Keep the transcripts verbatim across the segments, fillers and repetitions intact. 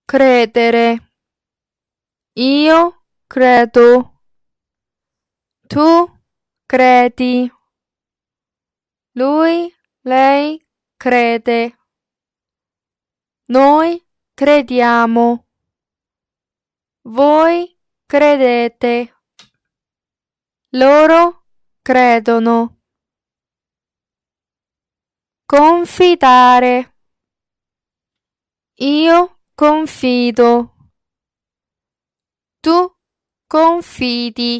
credere. Io credo. Tu credi. Lui, lei crede. Noi crediamo. Voi credete. Loro credono. Confidare. Io confido. Tu confidi.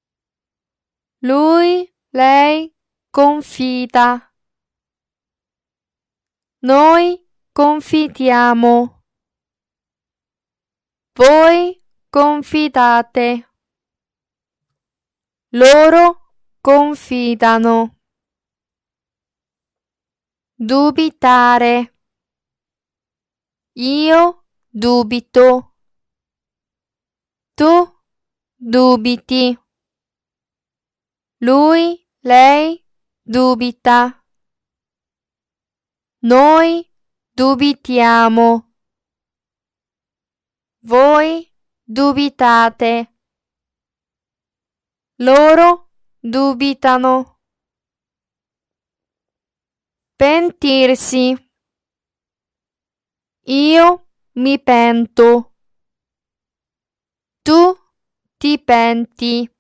Lui, lei confida. Noi confidiamo. Voi confidate. Loro confidano. Dubitare. Io dubito. Tu dubiti. Lui, lei dubita. Noi dubitiamo. Voi dubitate. Loro dubitano. Pentirsi. Io mi pento. Tu ti penti.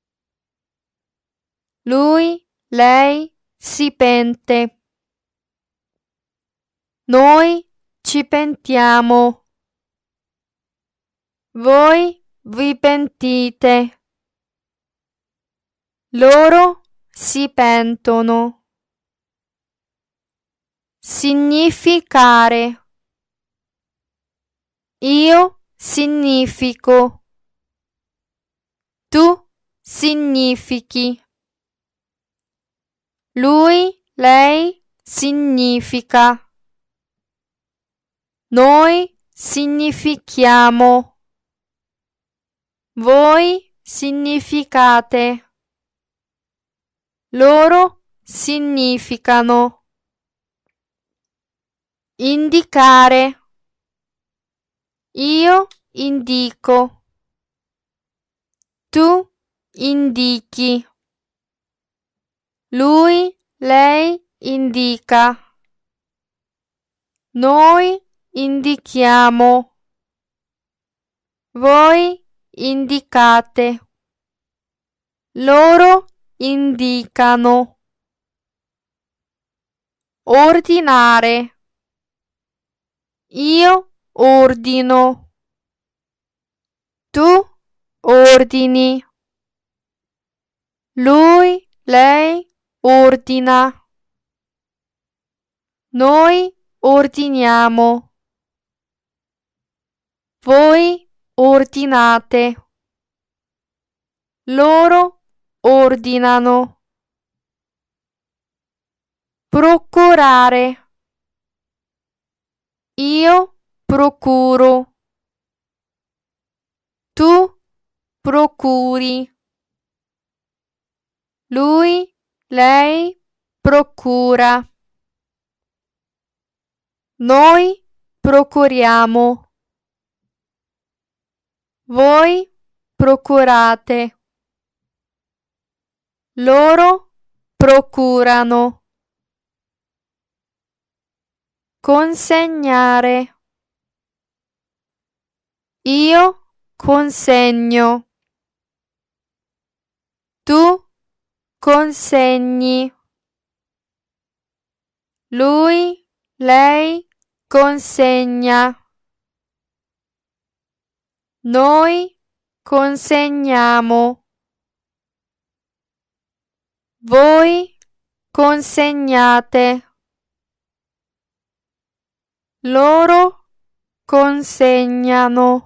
Lui, lei si pente. Noi ci pentiamo. Voi vi pentite. Loro si pentono. Significare. Io significo. Tu significhi. Lui, lei significa. Noi significhiamo. Voi significate. Loro significano. Indicare. Io indico. Tu indichi. Lui, lei indica. Noi indichiamo. Voi indicate. Loro indicano. Ordinare. Io ordino. Tu ordini. Lui, lei ordina. Noi ordiniamo. Voi ordinate. Loro ordinano. Procurare. Io procuro. Tu procuri. Lui, lei procura. Noi procuriamo. Voi procurate. Loro procurano. Consegnare. Io consegno. Tu consegni. Lui, lei consegna. Noi consegniamo. Voi consegnate. Loro consegnano.